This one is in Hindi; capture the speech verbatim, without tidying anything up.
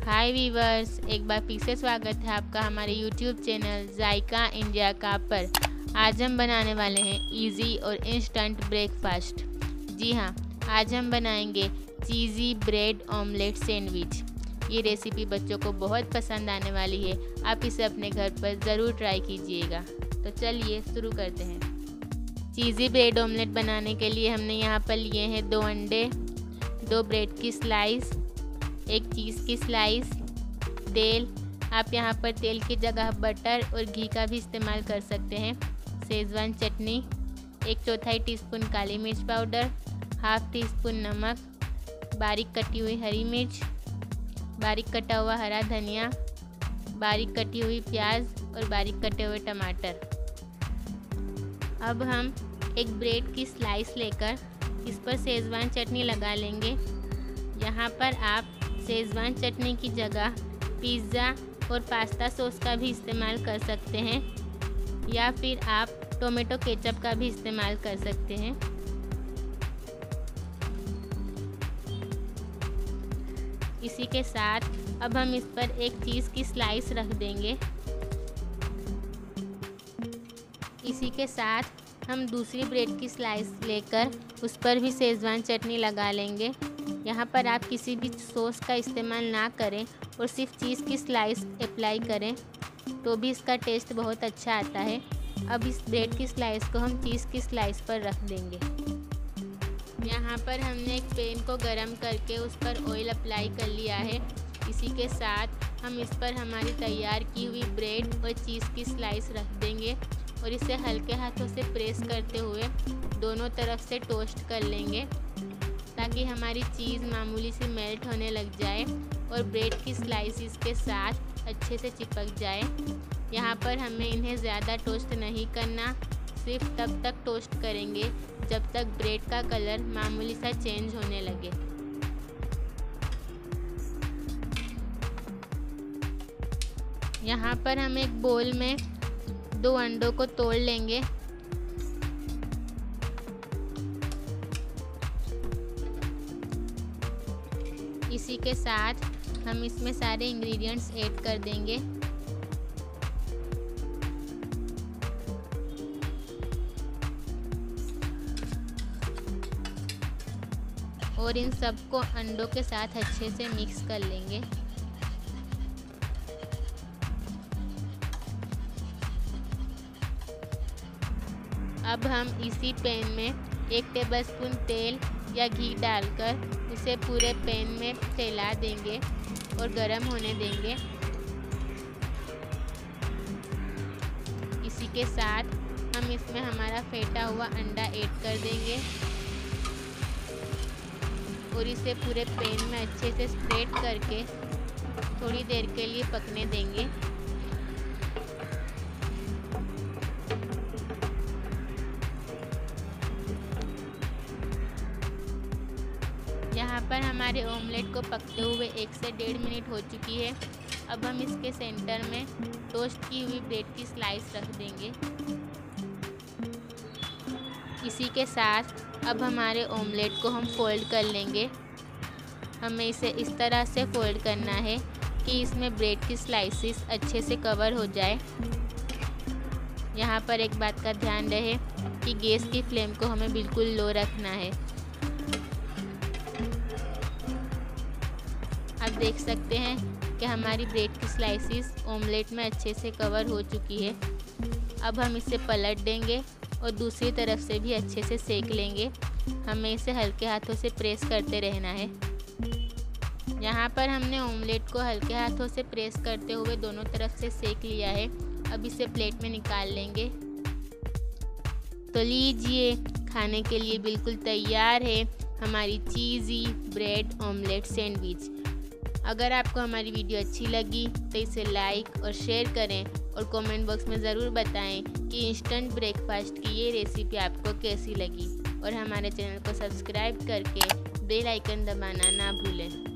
हाय वीवर्स, एक बार फिर से स्वागत है आपका हमारे यूट्यूब चैनल जायका इंडिया का पर। आज हम बनाने वाले हैं इजी और इंस्टेंट ब्रेकफास्ट। जी हाँ, आज हम बनाएंगे चीज़ी ब्रेड ऑमलेट सैंडविच। ये रेसिपी बच्चों को बहुत पसंद आने वाली है। आप इसे अपने घर पर ज़रूर ट्राई कीजिएगा। तो चलिए शुरू करते हैं। चीज़ी ब्रेड ऑमलेट बनाने के लिए हमने यहाँ पर लिए हैं दो अंडे, दो ब्रेड की स्लाइस, एक चीज़ की स्लाइस, तेल, आप यहाँ पर तेल की जगह बटर और घी का भी इस्तेमाल कर सकते हैं, शेजवान चटनी, एक चौथाई टीस्पून काली मिर्च पाउडर, हाफ टी स्पून नमक, बारीक कटी हुई हरी मिर्च, बारीक कटा हुआ हरा धनिया, बारीक कटी हुई प्याज और बारीक कटे हुए टमाटर। अब हम एक ब्रेड की स्लाइस लेकर इस पर शेजवान चटनी लगा लेंगे। यहाँ पर आप शेजवान चटनी की जगह पिज़्ज़ा और पास्ता सॉस का भी इस्तेमाल कर सकते हैं, या फिर आप टोमेटो केचप का भी इस्तेमाल कर सकते हैं। इसी के साथ अब हम इस पर एक चीज़ की स्लाइस रख देंगे। इसी के साथ हम दूसरी ब्रेड की स्लाइस लेकर उस पर भी शेजवान चटनी लगा लेंगे। यहाँ पर आप किसी भी सॉस का इस्तेमाल ना करें और सिर्फ चीज़ की स्लाइस अप्लाई करें तो भी इसका टेस्ट बहुत अच्छा आता है। अब इस ब्रेड की स्लाइस को हम चीज़ की स्लाइस पर रख देंगे। यहाँ पर हमने एक पैन को गरम करके उस पर ऑयल अप्लाई कर लिया है। इसी के साथ हम इस पर हमारी तैयार की हुई ब्रेड और चीज़ की स्लाइस रख देंगे और इसे हल्के हाथों से प्रेस करते हुए दोनों तरफ से टोस्ट कर लेंगे ताकि हमारी चीज़ मामूली सी मेल्ट होने लग जाए और ब्रेड की स्लाइसिस के साथ अच्छे से चिपक जाए। यहाँ पर हमें इन्हें ज़्यादा टोस्ट नहीं करना, सिर्फ तब तक टोस्ट करेंगे जब तक ब्रेड का कलर मामूली सा चेंज होने लगे। यहाँ पर हम एक बोल में दो अंडों को तोड़ लेंगे। इसी के साथ हम इसमें सारे इंग्रेडिएंट्स ऐड कर देंगे। और इन सबको अंडों के साथ अच्छे से मिक्स कर लेंगे। अब हम इसी पैन में एक टेबलस्पून तेल या घी डालकर इसे पूरे पैन में फैला देंगे और गरम होने देंगे। इसी के साथ हम इसमें हमारा फेंटा हुआ अंडा ऐड कर देंगे और इसे पूरे पैन में अच्छे से स्प्रेड करके थोड़ी देर के लिए पकने देंगे। यहाँ पर हमारे ऑमलेट को पकते हुए एक से डेढ़ मिनट हो चुकी है। अब हम इसके सेंटर में टोस्ट की हुई ब्रेड की स्लाइस रख देंगे। इसी के साथ अब हमारे ऑमलेट को हम फोल्ड कर लेंगे। हमें इसे इस तरह से फोल्ड करना है कि इसमें ब्रेड की स्लाइसिस अच्छे से कवर हो जाए। यहाँ पर एक बात का ध्यान रहे कि गैस की फ्लेम को हमें बिल्कुल लो रखना है। आप देख सकते हैं कि हमारी ब्रेड की स्लाइसिस ऑमलेट में अच्छे से कवर हो चुकी है। अब हम इसे पलट देंगे और दूसरी तरफ से भी अच्छे से सेक लेंगे। हमें इसे हल्के हाथों से प्रेस करते रहना है। यहाँ पर हमने ऑमलेट को हल्के हाथों से प्रेस करते हुए दोनों तरफ से सेक लिया है। अब इसे प्लेट में निकाल लेंगे। तो लीजिए, खाने के लिए बिल्कुल तैयार है हमारी चीज़ी ब्रेड ऑमलेट सैंडविच। अगर आपको हमारी वीडियो अच्छी लगी तो इसे लाइक और शेयर करें और कमेंट बॉक्स में ज़रूर बताएं कि इंस्टेंट ब्रेकफास्ट की ये रेसिपी आपको कैसी लगी। और हमारे चैनल को सब्सक्राइब करके बेल आइकन दबाना ना भूलें।